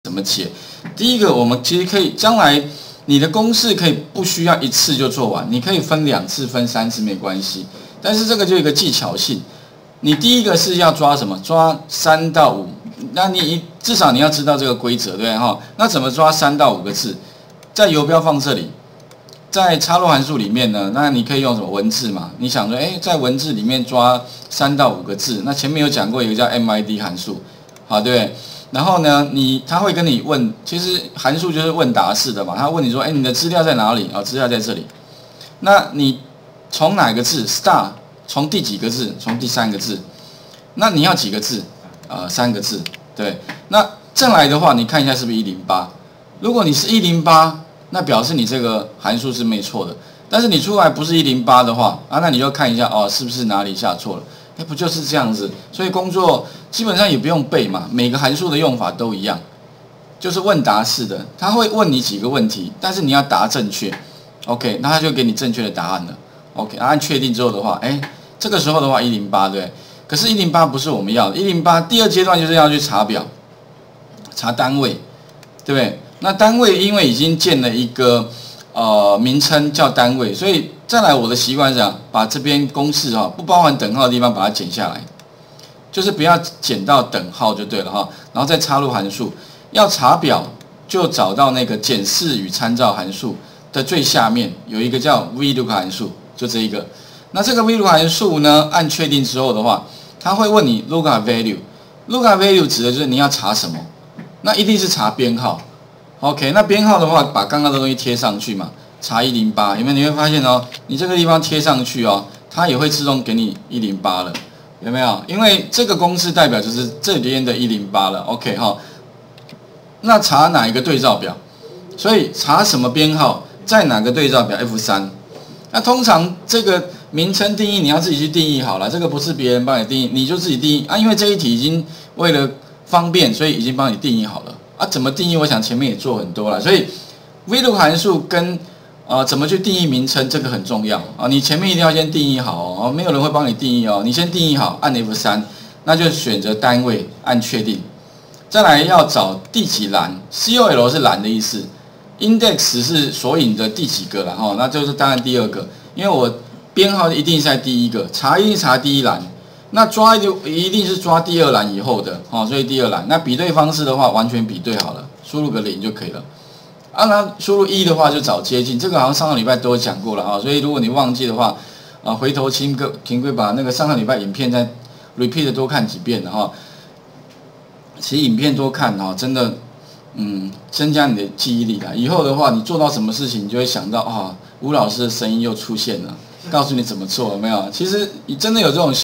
怎么解？第一个，我们其实可以将来你的公式可以不需要一次就做完，你可以分2次、分3次没关系。但是这个就有一个技巧性，你第一个是要抓什么？抓3到5。那你至少你要知道这个规则，对不对哈？那怎么抓3到5个字？在游标放这里。在插入函数里面呢，那你可以用什么文字嘛？你想说，在文字里面抓3到5个字，那前面有讲过一个叫 MID 函数，好，对不对？然后呢，他会跟你问，其实函数就是问答式的嘛，他问你说，你的资料在哪里？资料在这里。那你从哪个字 ？Start 从第几个字？从第3个字。那你要几个字？3个字，对。那正来的话，你看一下是不是108？如果你是108。那表示你这个函数是没错的，但是你出来不是108的话那你就看一下是不是哪里下错了？不就是这样子？所以工作基本上也不用背嘛，每个函数的用法都一样，就是问答式的，他会问你几个问题，但是你要答正确 ，OK， 那他就给你正确的答案了 ，OK， 按确定之后的话，这个时候的话108对，可是108不是我们要的，108第2阶段就是要去查表，查单位，对不对？那单位因为已经建了一个名称叫单位，所以再来我的习惯是讲，把这边公式不包含等号的地方把它剪下来，就是不要剪到等号就对了哈，然后再插入函数。要查表就找到那个检视与参照函数的最下面有一个叫 VLOOK 函数，就这一个。那这个 VLOOK 函数呢，按确定之后的话，它会问你 lookup value。lookup value 指的就是你要查什么，那一定是查编号。OK， 那编号的话，把刚刚的东西贴上去嘛，查108，有没有？你会发现你这个地方贴上去它也会自动给你108了，有没有？因为这个公式代表就是这边的108了 ，OK 哈。那查哪一个对照表？所以查什么编号，在哪个对照表 F3？那通常这个名称定义你要自己去定义好了，这个不是别人帮你定义，你就自己定义因为这一题已经为了方便，所以已经帮你定义好了。怎么定义？我想前面也做很多了，所以 VLOOK 函数跟怎么去定义名称，这个很重要你前面一定要先定义好没有人会帮你定义你先定义好，按 F3，那就选择单位，按确定。再来要找第几栏 ，COL 是栏的意思 ，index 是索引的第几个了那就是当然第2个，因为我编号一定是在第1个，查一定查第1栏。那抓一定是抓第2栏以后的所以第2栏。那比对方式的话，完全比对好了，输入个0就可以了。那输入1的话就找接近，这个好像上个礼拜都有讲过了所以如果你忘记的话，回头请各位把那个上个礼拜影片再 repeat 多看几遍其实影片多看真的增加你的记忆力啦。以后的话，你做到什么事情，你就会想到吴老师的声音又出现了，告诉你怎么做，有没有？其实你真的有这种。